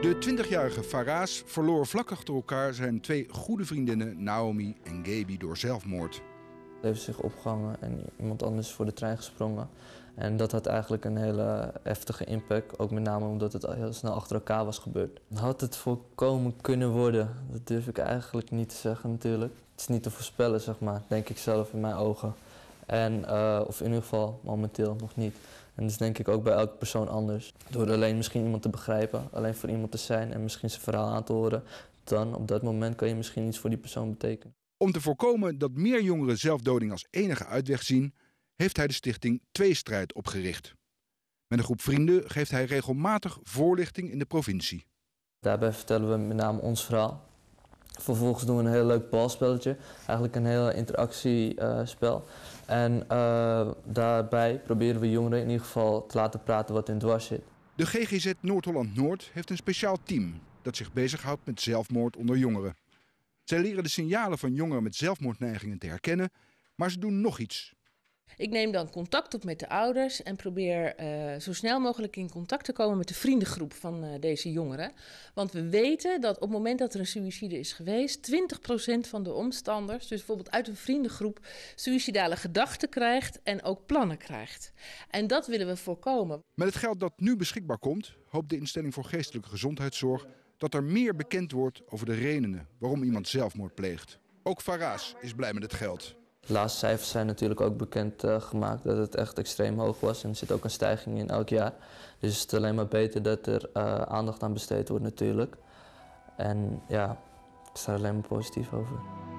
De 20-jarige Faraz verloor vlak achter elkaar zijn twee goede vriendinnen Naomi en Gaby door zelfmoord. Ze heeft zich opgehangen en iemand anders is voor de trein gesprongen. En dat had eigenlijk een hele heftige impact, ook met name omdat het heel snel achter elkaar was gebeurd. Had het voorkomen kunnen worden? Dat durf ik eigenlijk niet te zeggen natuurlijk. Het is niet te voorspellen, zeg maar, denk ik zelf in mijn ogen. Of in ieder geval momenteel nog niet. En dat is denk ik ook bij elke persoon anders. Door alleen misschien iemand te begrijpen, alleen voor iemand te zijn en misschien zijn verhaal aan te horen, dan op dat moment kan je misschien iets voor die persoon betekenen. Om te voorkomen dat meer jongeren zelfdoding als enige uitweg zien, heeft hij de stichting Tweestrijd opgericht. Met een groep vrienden geeft hij regelmatig voorlichting in de provincie. Daarbij vertellen we met name ons verhaal. Vervolgens doen we een heel leuk balspelletje, eigenlijk een heel interactiespel. En daarbij proberen we jongeren in ieder geval te laten praten wat in dwars zit. De GGZ Noord-Holland-Noord heeft een speciaal team dat zich bezighoudt met zelfmoord onder jongeren. Zij leren de signalen van jongeren met zelfmoordneigingen te herkennen, maar ze doen nog iets. Ik neem dan contact op met de ouders en probeer zo snel mogelijk in contact te komen met de vriendengroep van deze jongeren. Want we weten dat op het moment dat er een suïcide is geweest, 20% van de omstanders, dus bijvoorbeeld uit een vriendengroep, suïcidale gedachten krijgt en ook plannen krijgt. En dat willen we voorkomen. Met het geld dat nu beschikbaar komt, hoopt de instelling voor geestelijke gezondheidszorg dat er meer bekend wordt over de redenen waarom iemand zelfmoord pleegt. Ook Faraz is blij met het geld. De laatste cijfers zijn natuurlijk ook bekend gemaakt dat het echt extreem hoog was. En er zit ook een stijging in elk jaar. Dus het is alleen maar beter dat er aandacht aan besteed wordt natuurlijk. En ja, ik sta er alleen maar positief over.